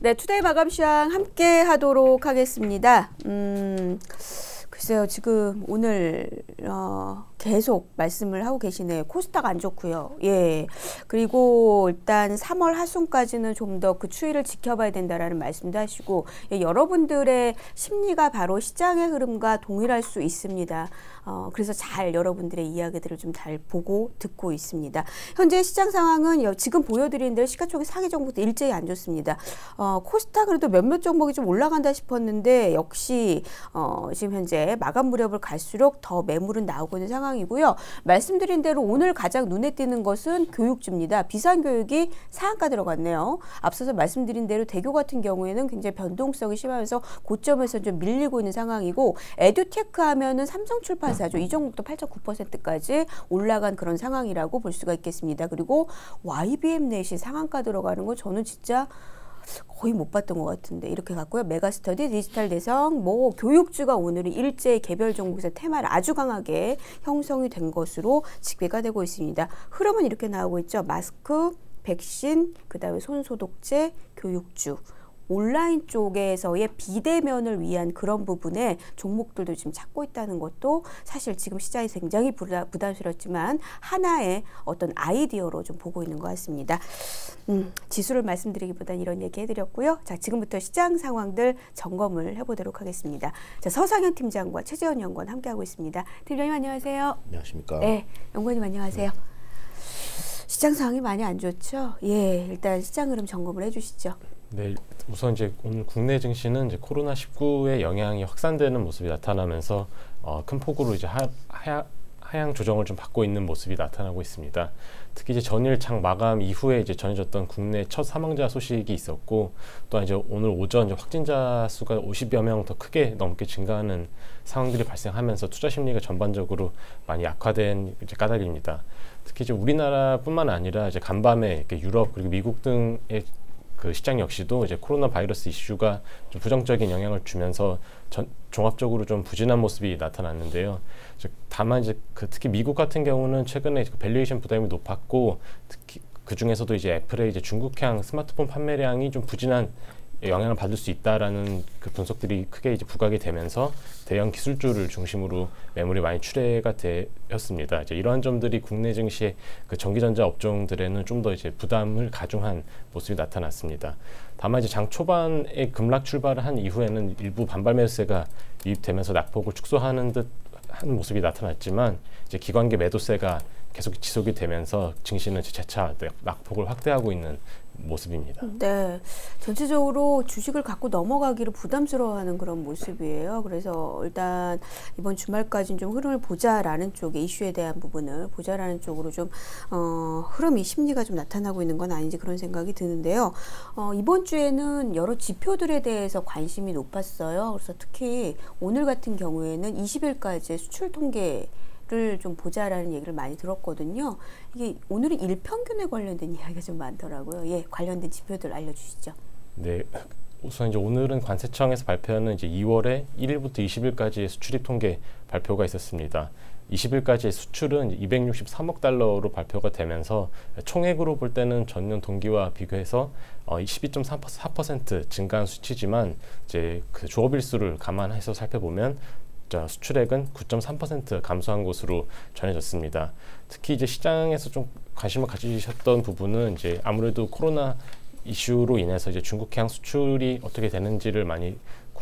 네, 투데이 마감 시황 함께 하도록 하겠습니다. 글쎄요, 지금 오늘 계속 말씀을 하고 계시네요. 코스닥 안 좋고요. 예. 그리고 일단 3월 하순까지는 좀 더 그 추이를 지켜봐야 된다라는 말씀도 하시고, 예, 여러분들의 심리가 바로 시장의 흐름과 동일할 수 있습니다. 그래서 잘 여러분들의 이야기들을 좀 잘 보고 듣고 있습니다. 현재 시장 상황은 지금 보여드리는 대로 시가총액 상위 종목도 일제히 안 좋습니다. 코스닥 그래도 몇몇 종목이 좀 올라간다 싶었는데 역시 지금 현재 마감 무렵을 갈수록 더 매물은 나오고 있는 상황이고요. 말씀드린 대로 오늘 가장 눈에 띄는 것은 교육주입니다. 비상교육이 상한가 들어갔네요. 앞서서 말씀드린 대로 대교 같은 경우에는 굉장히 변동성이 심하면서 고점에서 좀 밀리고 있는 상황이고, 에듀테크 하면은 삼성출판사죠. 이 종목도 8.9%까지 올라간 그런 상황이라고 볼 수가 있겠습니다. 그리고 YBM넷이 상한가 들어가는 거 저는 진짜 거의 못 봤던 것 같은데 이렇게 갔고요. 메가스터디, 디지털 대성, 교육주가 오늘은 일제히 개별 종목에서 테마를 아주 강하게 형성이 된 것으로 집계가 되고 있습니다. 흐름은 이렇게 나오고 있죠. 마스크, 백신, 그다음에 손소독제, 교육주. 온라인 쪽에서의 비대면을 위한 그런 부분에 종목들도 지금 찾고 있다는 것도 사실 지금 시장이 굉장히 부담스럽지만 하나의 어떤 아이디어로 좀 보고 있는 것 같습니다. 지수를 말씀드리기보다는 이런 얘기 해드렸고요. 자, 지금부터 시장 상황들 점검을 해보도록 하겠습니다. 자, 서상현 팀장과 최재원 연구원 함께하고 있습니다. 팀장님 안녕하세요. 안녕하십니까. 네, 연구원님 안녕하세요. 시장 상황이 많이 안 좋죠? 예, 일단 시장 흐름 점검을 해주시죠. 네, 우선 이제 오늘 국내 증시는 이제 코로나19의 영향이 확산되는 모습이 나타나면서 큰 폭으로 이제 하향 조정을 좀 받고 있는 모습이 나타나고 있습니다. 특히 이제 전일 장 마감 이후에 이제 전해졌던 국내 첫 사망자 소식이 있었고, 또한 이제 오늘 오전 이제 확진자 수가 50여 명 더 크게 넘게 증가하는 상황들이 발생하면서 투자 심리가 전반적으로 많이 악화된 이제 까닭입니다. 특히 이제 우리나라뿐만 아니라 이제 간밤에 이렇게 유럽 그리고 미국 등의 그 시장 역시도 이제 코로나 바이러스 이슈가 좀 부정적인 영향을 주면서 종합적으로 좀 부진한 모습이 나타났는데요. 다만 이제 특히 미국 같은 경우는 최근에 밸류에이션 부담이 높았고, 특히 그 중에서도 이제 애플의 이제 중국향 스마트폰 판매량이 좀 부진한 영향을 받을 수 있다라는 그 분석들이 크게 이제 부각이 되면서 대형 기술주를 중심으로 매물이 많이 출회가 되었습니다. 이제 이러한 점들이 국내 증시의 그 전기전자 업종들에는 좀 더 이제 부담을 가중한 모습이 나타났습니다. 다만 이제 장 초반에 급락 출발을 한 이후에는 일부 반발 매수세가 유입되면서 낙폭을 축소하는 듯 한 모습이 나타났지만, 이제 기관계 매도세가 계속 지속이 되면서 증시는 재차 낙폭을 확대하고 있는 모습입니다. 네, 전체적으로 주식을 갖고 넘어가기를 부담스러워하는 그런 모습이에요. 그래서 일단 이번 주말까지는 좀 흐름을 보자라는 쪽에, 이슈에 대한 부분을 보자라는 쪽으로 좀 흐름이 심리가 좀 나타나고 있는 건 아닌지 그런 생각이 드는데요. 이번 주에는 여러 지표들에 대해서 관심이 높았어요. 그래서 특히 오늘 같은 경우에는 20일까지의 수출 통계 좀 보자라는 얘기를 많이 들었거든요. 이게 오늘은 일평균에 관련된 이야기가 좀 많더라고요. 예, 관련된 지표들 알려주시죠. 네, 우선 이제 오늘은 관세청에서 발표하는 이제 2월에 1일부터 20일까지의 수출입 통계 발표가 있었습니다. 20일까지의 수출은 263억 달러로 발표가 되면서 총액으로 볼 때는 전년 동기와 비교해서 12.4% 증가한 수치지만, 이제 그 조업일수를 감안해서 살펴보면 수출액은 9.3% 감소한 것으로 전해졌습니다. 특히 이제 시장에서 좀 관심을 가지셨던 부분은 이제 아무래도 코로나 이슈로 인해서 이제 중국향 수출이 어떻게 되는지를 많이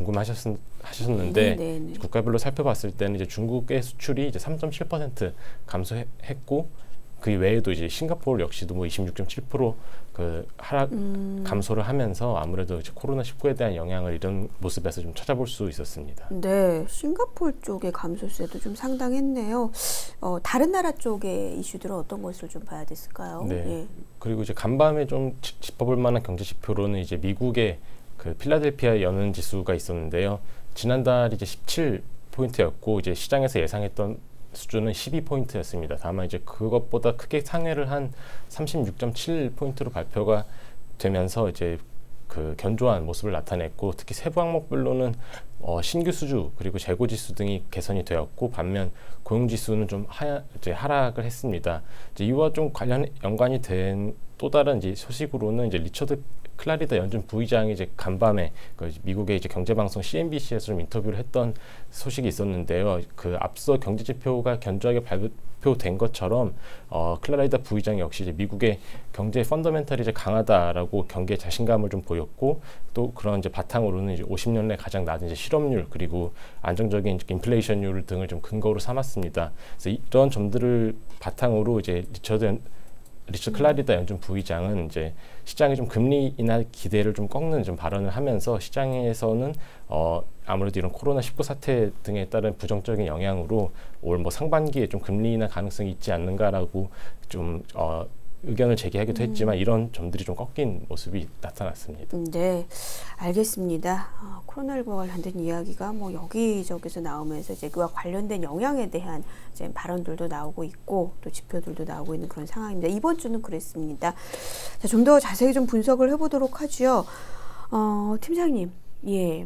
궁금하셨는데, 국가별로 살펴봤을 때는 이제 중국의 수출이 이제 3.7% 감소했고, 그 외에도 이제 싱가포르 역시도 뭐 26.7% 그 하락 감소를 하면서 아무래도 이제 코로나19에 대한 영향을 이런 모습에서 좀 찾아볼 수 있었습니다. 네, 싱가포르 쪽의 감소세도 좀 상당했네요. 다른 나라 쪽의 이슈들은 어떤 것을 좀 봐야 됐을까요? 네. 예. 그리고 이제 간밤에 좀 짚어볼 만한 경제 지표로는 이제 미국의 그 필라델피아 연은 지수가 있었는데요. 지난달 이제 17포인트였고 이제 시장에서 예상했던 수준은 12포인트였습니다. 다만 이제 그것보다 크게 상회를 한 36.7포인트로 발표가 되면서 이제 그 견조한 모습을 나타냈고, 특히 세부 항목별로는 신규 수주 그리고 재고 지수 등이 개선이 되었고, 반면 고용 지수는 좀 이제 하락을 했습니다. 이제 이와 좀 연관이 된 또 다른 이제 소식으로는 이제 리처드 클라리다 연준 부의장이 이제 간밤에 그 미국의 이제 경제방송 CNBC에서 좀 인터뷰를 했던 소식이 있었는데요. 그 앞서 경제 지표가 견조하게 발표된 것처럼 클라리다 부의장 역시 이제 미국의 경제 펀더멘탈이 이제 강하다라고 경기에 자신감을 좀 보였고, 또 그런 이제 바탕으로는 이제 50년 내 가장 낮은 이제 실업률 그리고 안정적인 인플레이션율 등을 좀 근거로 삼았습니다. 그래서 이런 점들을 바탕으로 이제 리처드 클라리다 연준 부의장은 이제 시장이 좀 금리 인하 기대를 좀 꺾는 좀 발언을 하면서 시장에서는 아무래도 이런 코로나19 사태 등에 따른 부정적인 영향으로 올 뭐 상반기에 좀 금리 인하 가능성이 있지 않는가라고 좀 의견을 제기하기도 했지만 이런 점들이 좀 꺾인 모습이 나타났습니다. 네, 알겠습니다. 코로나19와 관련된 이야기가 뭐 여기저기서 나오면서 이제 그와 관련된 영향에 대한 이제 발언들도 나오고 있고 또 지표들도 나오고 있는 그런 상황입니다. 이번 주는 그랬습니다. 좀 더 자세히 좀 분석을 해보도록 하죠. 팀장님, 예,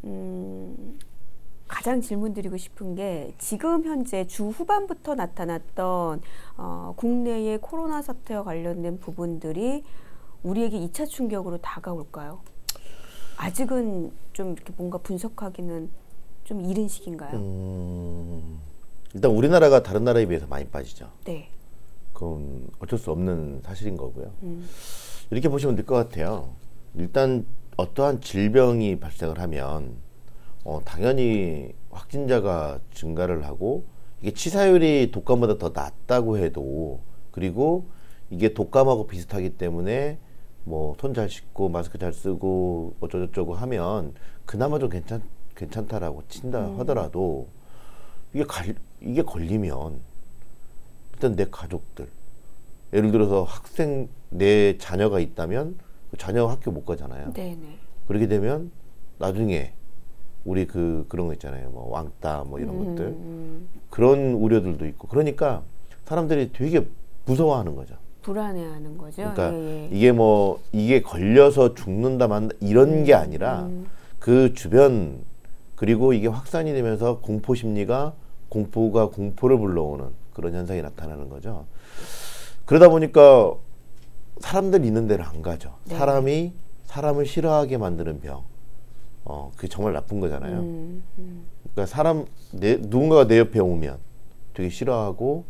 가장 질문드리고 싶은 게 지금 현재 주 후반부터 나타났던 국내의 코로나 사태와 관련된 부분들이 우리에게 2차 충격으로 다가올까요? 아직은 좀 이렇게 뭔가 분석하기는 좀 이른 시기인가요? 일단 우리나라가 다른 나라에 비해서 많이 빠지죠. 네. 그건 어쩔 수 없는 사실인 거고요. 이렇게 보시면 될 것 같아요. 일단 어떠한 질병이 발생을 하면 당연히 확진자가 증가를 하고 이게 치사율이 독감보다 더 낮다고 해도, 그리고 이게 독감하고 비슷하기 때문에 뭐 손 잘 씻고 마스크 잘 쓰고 어쩌고저쩌고 하면 그나마 좀 괜찮다라고 친다 하더라도 이게 걸리면 일단 내 가족들, 예를 들어서 학생, 내 자녀가 있다면 그 자녀가 학교 못 가잖아요. 네네. 그렇게 되면 나중에 우리 그런 거 있잖아요. 뭐 왕따 뭐 이런 것들. 그런 우려들도 있고. 그러니까 사람들이 되게 무서워하는 거죠. 불안해하는 거죠. 그러니까 예. 이게 걸려서 죽는다 만다 이런 게 아니라 그 주변, 그리고 이게 확산이 되면서 공포가 공포를 불러오는 그런 현상이 나타나는 거죠. 그러다 보니까 사람들 있는 데를 안 가죠. 네. 사람을 싫어하게 만드는 병. 그게 정말 나쁜 거잖아요. 그러니까 누군가가 내 옆에 오면 되게 싫어하고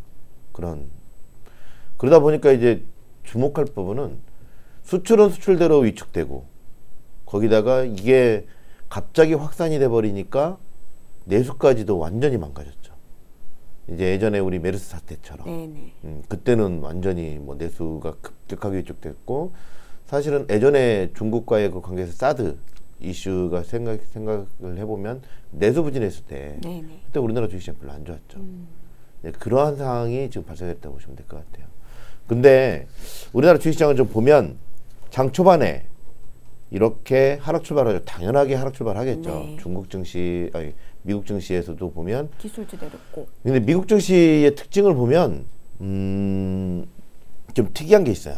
그러다 보니까 이제 주목할 부분은 수출은 수출대로 위축되고, 거기다가 이게 갑자기 확산이 돼 버리니까 내수까지도 완전히 망가졌죠. 이제 예전에 우리 메르스 사태처럼. 그때는 완전히 뭐 내수가 급격하게 위축됐고, 사실은 예전에 중국과의 그 관계에서 사드 이슈가 생각을 해보면 내수 부진했을 때 그때 우리나라 주식시장 별로 안 좋았죠. 네, 그러한 상황이 지금 발생했다고 보시면 될 것 같아요. 근데 우리나라 주식시장을 좀 보면 장 초반에 이렇게 하락 출발하죠. 당연하게 하락 출발하겠죠. 네. 미국 증시에서도 보면 기술주 내렸고. 근데 미국 증시의 특징을 보면 좀 특이한 게 있어요.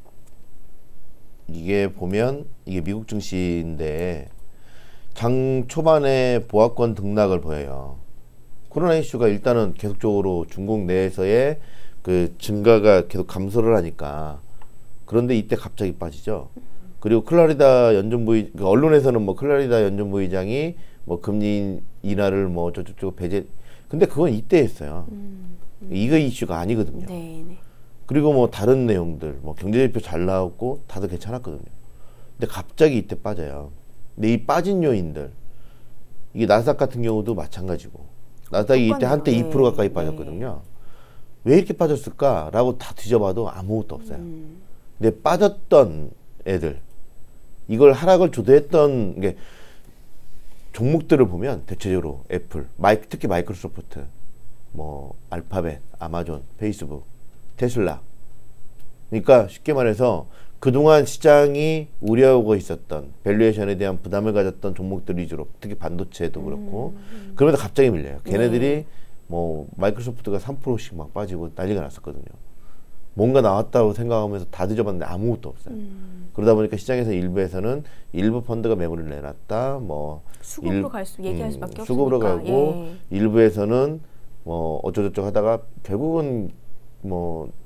이게 미국 증시인데 장 초반에 보합권 등락을 보여요. 코로나 이슈가 일단은 계속적으로 중국 내에서의 그 증가가 계속 감소를 하니까. 그런데 이때 갑자기 빠지죠. 그리고 클라리다 언론에서는 뭐 클라리다 연준 부의장이 뭐 금리 인하를 뭐 어쩌고저쩌고 배제. 근데 그건 이때 했어요. 이거 이슈가 아니거든요. 네네. 그리고 뭐 다른 내용들, 뭐 경제지표 잘 나왔고 다들 괜찮았거든요. 근데 갑자기 이때 빠져요. 근데 이 빠진 요인들, 이게 나스닥 같은 경우도 마찬가지고, 나스닥이 이때 한때 2% 가까이 빠졌거든요. 왜 이렇게 빠졌을까라고 다 뒤져봐도 아무것도 없어요. 근데 빠졌던 애들, 이걸 하락을 주도했던 게 종목들을 보면 대체적으로 애플, 특히 마이크로소프트, 뭐 알파벳, 아마존, 페이스북, 테슬라. 그러니까 쉽게 말해서 그동안 시장이 우려하고 있었던 밸류에이션에 대한 부담을 가졌던 종목들 위주로, 특히 반도체도 그렇고, 그러면서 갑자기 밀려요. 걔네들이 뭐 마이크로소프트가 3%씩 막 빠지고 난리가 났었거든요. 뭔가 나왔다고 생각하면서 다 뒤져봤는데 아무것도 없어요. 그러다 보니까 시장에서 일부 펀드가 매물을 내놨다, 뭐 수급으로 얘기할 수밖에 없으니까. 수급으로 가고, 일부에서는 뭐 어쩌고저쩌고 하다가 결국은 뭐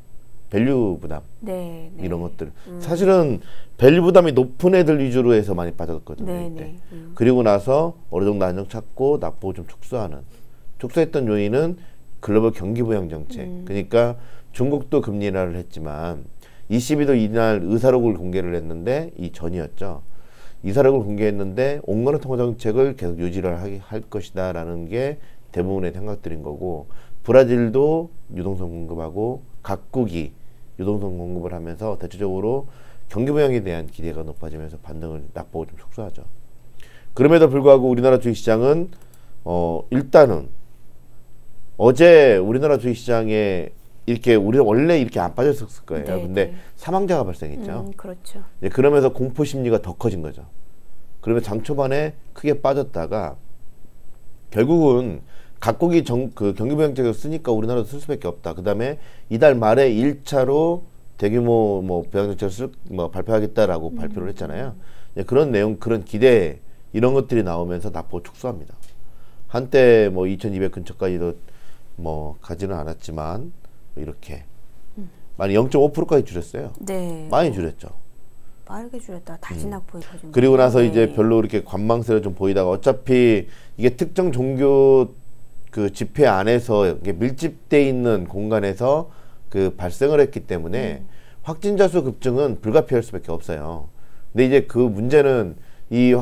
밸류 부담 네, 네. 이런 것들 사실은 밸류 부담이 높은 애들 위주로 해서 많이 빠졌거든요. 네, 이때. 네. 그리고 나서 어느 정도 안정 찾고 낙폭을 좀 축소했던 요인은 글로벌 경기 부양 정책. 그러니까 중국도 금리 인하를 했지만 22도 이날 의사록을 공개를 했는데 이 전이었죠. 의사록을 공개했는데 온건화 통화 정책을 계속 유지를 할 것이다라는 게 대부분의 생각들인 거고, 브라질도 유동성 공급하고 각국이 유동성 공급을 하면서 대체적으로 경기 부양에 대한 기대가 높아지면서 반등을 낙폭을 좀 축소하죠. 그럼에도 불구하고 우리나라 주식시장은 일단은 어제 우리나라 주식시장에 이렇게 우리는 원래 이렇게 안 빠졌을 거예요. 네, 근데 네. 사망자가 발생했죠. 그렇죠. 그러면서 공포 심리가 더 커진 거죠. 그러면 장 초반에 크게 빠졌다가 결국은 각국이 그 경기 부양책을 쓰니까 우리나라도 쓸 수밖에 없다. 그 다음에 이달 말에 1차로 대규모 부양정책을 발표하겠다라고 발표를 했잖아요. 그런 내용, 그런 기대 이런 것들이 나오면서 낙폭을 축소합니다. 한때 2200 근처까지도 가지는 않았지만 이렇게 많이 0.5%까지 줄였어요. 네. 많이 줄였죠. 빠르게 줄였다. 다시 낙폭이 커진 그리고 거예요. 나서 네. 이제 별로 이렇게 관망세를 좀 보이다가 어차피 이게 특정 종교 그 집회 안에서 이게 밀집돼 있는 공간에서 그 발생을 했기 때문에 확진자 수 급증은 불가피할 수밖에 없어요. 근데 이제 그 문제는 이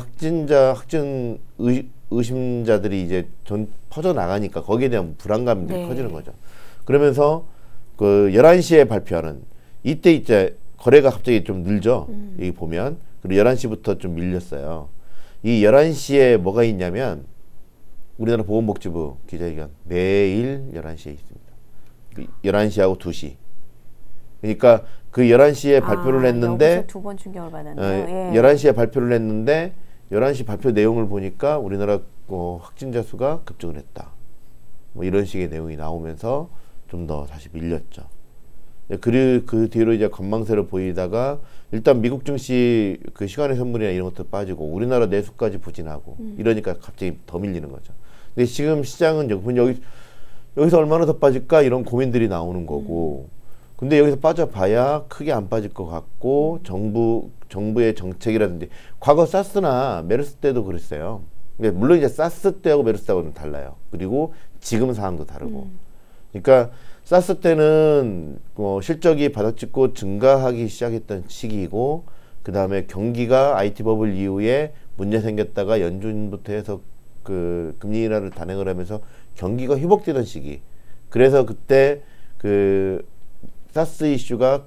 확진 의심자들이 이제 퍼져 나가니까 거기에 대한 불안감들이 네. 커지는 거죠. 그러면서 그 11시에 발표하는 이때 이제 거래가 갑자기 좀 늘죠. 여기 보면. 그리고 11시부터 좀 밀렸어요. 이 11시에 뭐가 있냐면 우리나라 보건복지부 기자회견 매일 11시에 있습니다. 11시하고 2시. 그러니까 그 11시에 발표를 했는데 두 번 충격을 받았네요. 11시에 발표를 했는데 11시 발표 내용을 보니까 우리나라 확진자 수가 급증을 했다. 이런 식의 내용이 나오면서 좀 더 다시 밀렸죠. 그리고 그 뒤로 이제 관망세를 보이다가 일단 미국 증시 그 시간의 선물이나 이런 것도 빠지고 우리나라 내수까지 부진하고 이러니까 갑자기 더 밀리는 거죠. 근데 지금 시장은 여기서 얼마나 더 빠질까 이런 고민들이 나오는 거고, 근데 여기서 빠져봐야 크게 안 빠질 것 같고 정부의 정책이라든지 과거 사스나 메르스 때도 그랬어요. 물론 이제 사스 때하고 메르스 때하고는 달라요. 그리고 지금 상황도 다르고. 그러니까 사스 때는 실적이 바닥찍고 증가하기 시작했던 시기이고, 그 다음에 경기가 IT 버블 이후에 문제 생겼다가 연준부터 해서 그 금리 인하를 단행을 하면서 경기가 회복되던 시기. 그래서 그때 그 사스 이슈가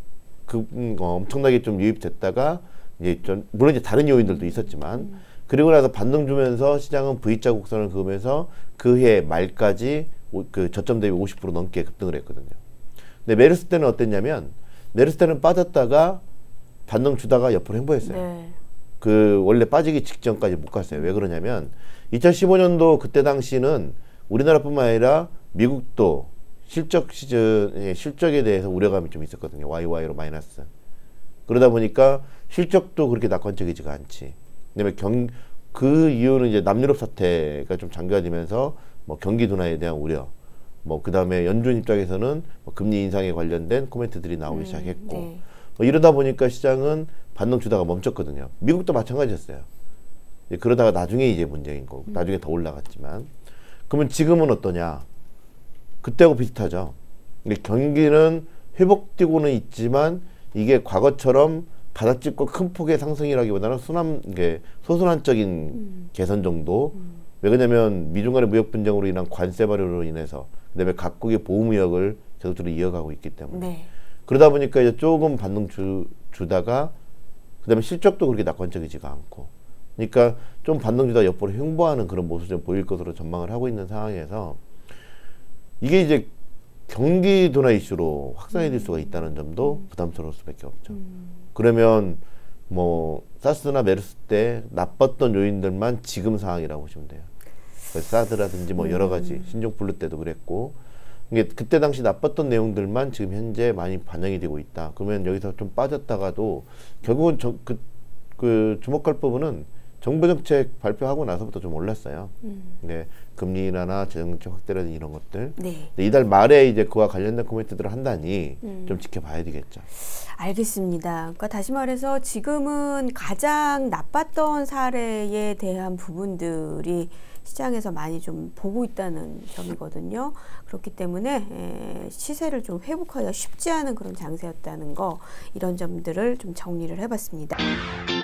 엄청나게 좀 유입됐다가 이제 물론 이제 다른 요인들도 있었지만 그리고 나서 반등 주면서 시장은 V자 곡선을 그으면서 그 해 말까지 그 저점 대비 50% 넘게 급등을 했거든요. 근데 메르스 때는 어땠냐면 메르스 때는 빠졌다가 반등 주다가 옆으로 횡보했어요. 네. 그 원래 빠지기 직전까지 못 갔어요. 왜 그러냐면 2015년도 그때 당시는 우리나라뿐만 아니라 미국도 실적 시즌 실적에 대해서 우려감이 좀 있었거든요. YY로 마이너스. 그러다 보니까 실적도 그렇게 낙관적이지가 않지. 그다음에 그 이유는 이제 남유럽 사태가 좀 장기화되면서 경기 둔화에 대한 우려, 그다음에 연준 입장에서는 금리 인상에 관련된 코멘트들이 나오기 시작했고, 네. 이러다 보니까 시장은 반등 주다가 멈췄거든요. 미국도 마찬가지였어요. 그러다가 나중에 이제 문제인 거고, 나중에 더 올라갔지만, 그러면 지금은 어떠냐? 그때하고 비슷하죠. 경기는 회복되고는 있지만 이게 과거처럼 바닥찍고 큰 폭의 상승이라기보다는 소순환적인 개선 정도. 왜 그러냐면 미중 간의 무역 분쟁으로 인한 관세 발효로 인해서 그다음에 각국의 보호무역을 계속적으로 이어가고 있기 때문에 네. 그러다 보니까 이제 조금 반등 주다가 그다음에 실적도 그렇게 낙관적이지가 않고, 그러니까 좀 반등 주다 옆으로 횡보하는 그런 모습을 좀 보일 것으로 전망을 하고 있는 상황에서 이게 이제 경기 둔화 이슈로 확산이 될 수가 있다는 점도 부담스러울 수밖에 없죠. 그러면 사스나 메르스 때 나빴던 요인들만 지금 상황이라고 보시면 돼요. 사드라든지 여러 가지 신종플루 때도 그랬고, 이게 그때 당시 나빴던 내용들만 지금 현재 많이 반영이 되고 있다. 그러면 여기서 좀 빠졌다가도 결국은 그 주목할 부분은 정부 정책 발표하고 나서부터 좀 올랐어요. 네, 금리 인하나 재정 정책 확대라든지 이런 것들. 네. 근데 이달 말에 이제 그와 관련된 코멘트들을 한다니 좀 지켜봐야 되겠죠. 알겠습니다. 그러니까 다시 말해서 지금은 가장 나빴던 사례에 대한 부분들이 시장에서 많이 좀 보고 있다는 점이거든요. 그렇기 때문에 시세를 좀 회복하기가 쉽지 않은 그런 장세였다는 거, 이런 점들을 좀 정리를 해봤습니다.